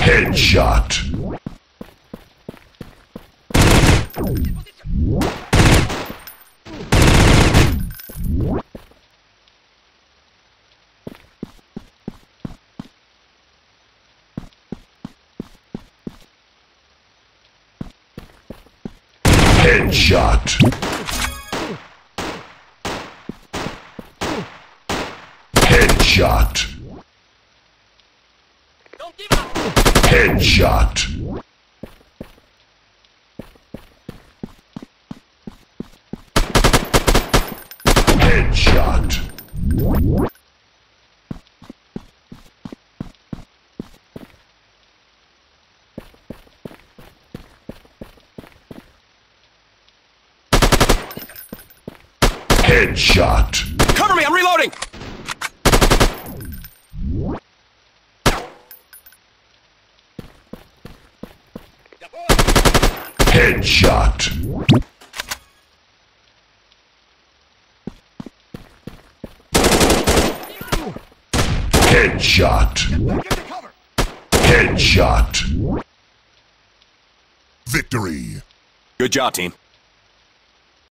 Headshot. Headshot. Headshot. Don't give up. Headshot. Headshot. Headshot. Cover me, I'm reloading! Headshot. Headshot. Headshot. Victory. Good job, team.